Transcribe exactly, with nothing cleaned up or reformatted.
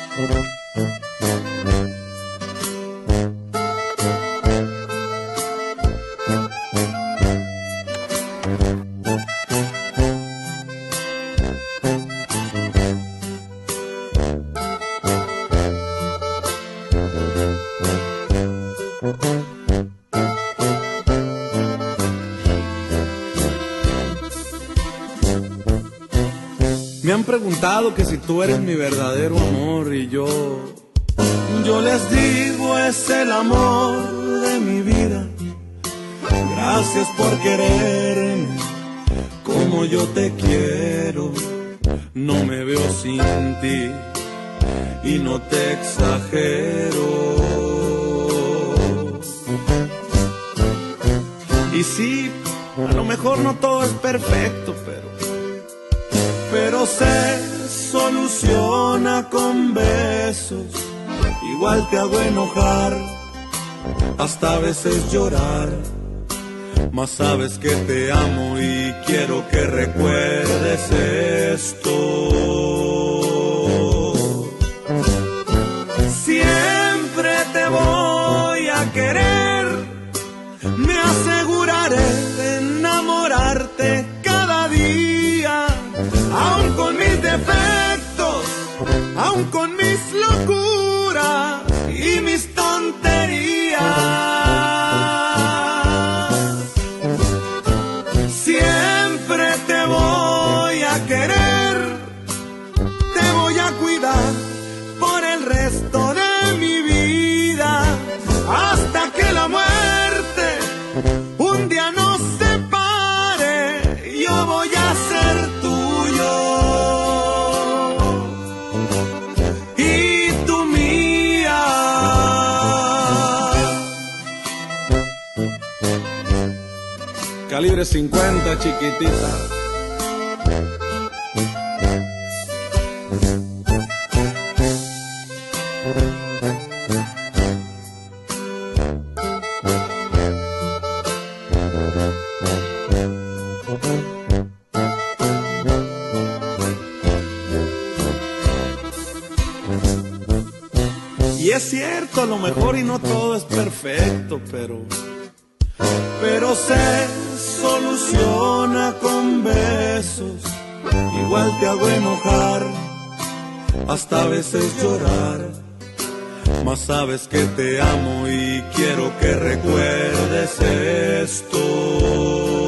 Me han preguntado que si tú eres mi verdadero amor y yo, yo les digo es el amor de mi vida. Gracias por quererme como yo te quiero. No me veo sin ti y no te exagero. Y sí, a lo mejor no todo es perfecto, pero pero se soluciona con besos. Igual te hago enojar, hasta a veces llorar, mas sabes que te amo y quiero que recuerdes esto. Siempre te voy a querer, me aseguraré de enamorarte cada día. Aún con mis defectos, aún con mis locuras y mis tonterías, siempre te voy a querer, te voy a cuidar por el resto de mi vida, hasta que la muerte un día nos separe. Yo voy a ser tuyo y tú mía. Calibre cincuenta, chiquitita. Y es cierto, a lo mejor y no todo es perfecto, pero pero se soluciona con besos. Igual te hago enojar, hasta a veces llorar, mas sabes que te amo y quiero que recuerdes esto.